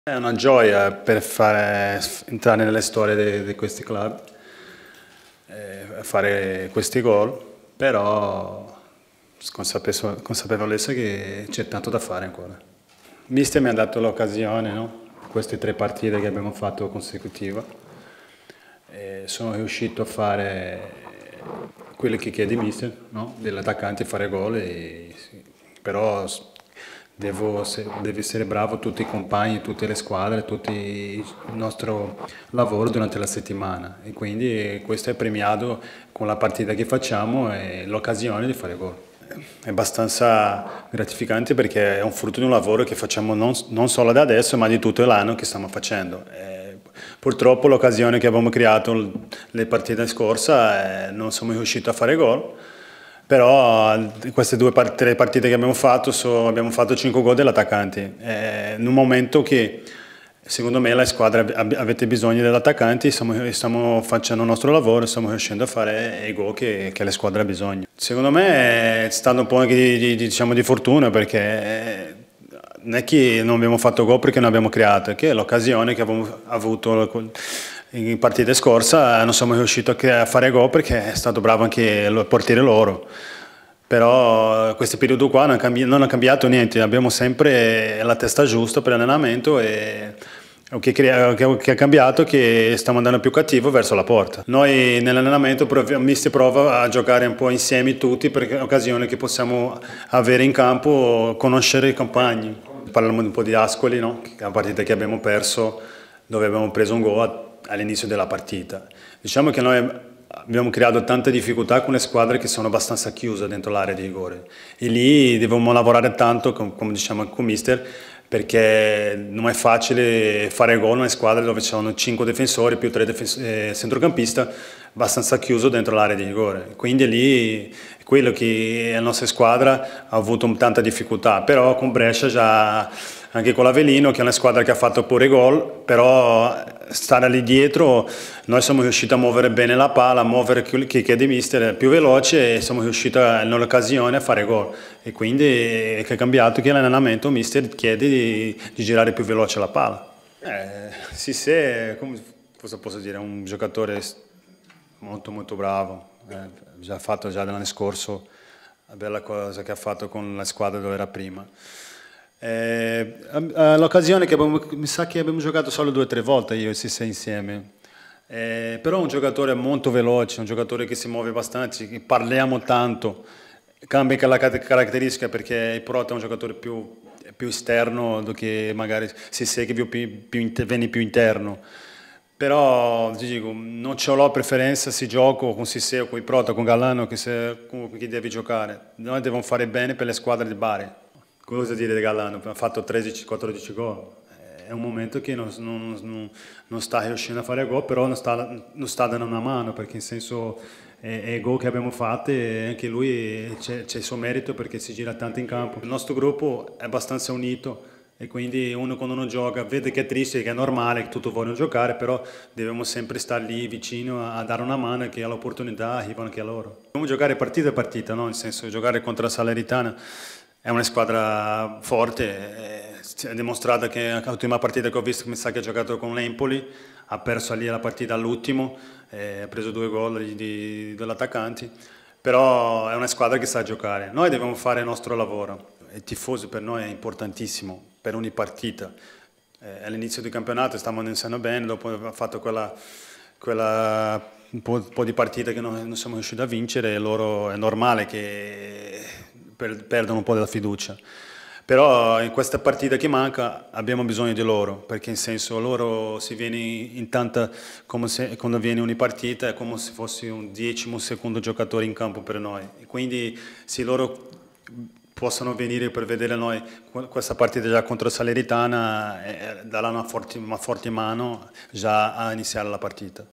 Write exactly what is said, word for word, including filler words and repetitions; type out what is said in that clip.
È una gioia per fare, entrare nelle storie di, di questi club, e fare questi gol, però consapevo- consapevolezza che c'è tanto da fare ancora. Mister mi ha dato l'occasione, no? Queste tre partite che abbiamo fatto consecutive, e sono riuscito a fare quello che chiede Mister, no? Dell'attaccante fare gol, e, sì, però devo, se- devi essere bravo tutti i compagni, tutte le squadre, tutto il nostro lavoro durante la settimana, e quindi questo è premiato con la partita che facciamo e l'occasione di fare gol. È abbastanza gratificante perché è un frutto di un lavoro che facciamo non, non solo da adesso, ma di tutto l'anno che stiamo facendo. Eh, purtroppo l'occasione che abbiamo creato le partite scorse eh, non siamo riusciti a fare gol, però queste due part tre partite che abbiamo fatto so, abbiamo fatto cinque gol dell'attaccante. Eh, in un momento che secondo me la squadra ab avete bisogno degli attaccanti, stiamo, stiamo facendo il nostro lavoro, stiamo riuscendo a fare i gol che, che la squadra ha bisogno. Secondo me è stato un po' anche di, di, diciamo, di fortuna, perché non è che non abbiamo fatto gol perché non abbiamo creato, è che l'occasione che abbiamo avuto in partita scorsa non siamo riusciti a fare gol perché è stato bravo anche il portiere loro. Però questo periodo qua non, cambi non ha cambiato niente, abbiamo sempre la testa giusta per l'allenamento, e che, crea che, che è cambiato che stiamo andando più cattivo verso la porta. Noi nell'allenamento Mister prova a giocare un po' insieme tutti, perché è un'occasione che possiamo avere in campo, conoscere i compagni. Parliamo un po' di Ascoli, no? Che è una partita che abbiamo perso, dove abbiamo preso un gol all'inizio della partita. Diciamo che noi abbiamo creato tante difficoltà con le squadre che sono abbastanza chiuse dentro l'area di rigore, e lì dobbiamo lavorare tanto, come diciamo con Mister, perché non è facile fare gol in una squadra dove ci sono cinque difensori più tre eh, centrocampisti abbastanza chiuso dentro l'area di rigore. Quindi lì è quello che la nostra squadra ha avuto tanta difficoltà, però con Brescia già, anche con l'Avellino, che è una squadra che ha fatto pure gol, però stare lì dietro noi siamo riusciti a muovere bene la palla, a muovere chi chiede Mister più veloce, e siamo riusciti nell'occasione a fare gol. E quindi è cambiato che l'allenamento Mister chiede di, di girare più veloce la palla. Eh, Cissé, come, cosa posso dire, è un giocatore molto molto bravo, eh, già fatto già l'anno scorso la bella cosa che ha fatto con la squadra dove era prima. Eh, l'occasione che abbiamo, mi sa che abbiamo giocato solo due o tre volte io e Cissé insieme. Eh, però è un giocatore molto veloce, un giocatore che si muove abbastanza, che parliamo tanto, cambia anche la caratteristica perché il Prota è un giocatore più, più esterno, che magari Cissé che più, più, più, viene più interno. Però ti dico, non ce l'ho preferenza se gioco con Cissé o con il Prota, con Galano, che se, con chi devi giocare. Noi dobbiamo fare bene per le squadre di Bari. Cosa dire di Galano? Ha fatto tredici quattordici gol. È un momento che non, non, non, non sta riuscendo a fare gol, però non sta, non sta dando una mano, perché in senso è, è gol che abbiamo fatto, e anche lui c'è il suo merito perché si gira tanto in campo. Il nostro gruppo è abbastanza unito, e quindi uno quando non gioca vede che è triste, che è normale, che tutti vogliono giocare, però dobbiamo sempre stare lì vicino a, a dare una mano, e che all'opportunità arrivano anche a loro. Dobbiamo giocare partita a partita, no? Nel senso giocare contro la Salernitana è una squadra forte, è dimostrata che l'ultima partita che ho visto, mi sa che ha giocato con l'Empoli, ha perso lì la partita all'ultimo, ha preso due gol degli attaccanti, però è una squadra che sa giocare. Noi dobbiamo fare il nostro lavoro, il tifoso per noi è importantissimo per ogni partita. Eh, all'inizio del campionato stavamo iniziando bene, dopo abbiamo fatto quella, quella un, po', un po' di partite che non, non siamo riusciti a vincere, e loro è normale che per, perdono un po' della fiducia. Però in questa partita che manca abbiamo bisogno di loro, perché in senso loro si viene in tanta, come se, quando viene ogni partita è come se fosse un decimo secondo giocatore in campo per noi. E quindi se loro possono venire per vedere noi questa partita già contro Salernitana, e daranno una forte, una forte mano già a iniziare la partita.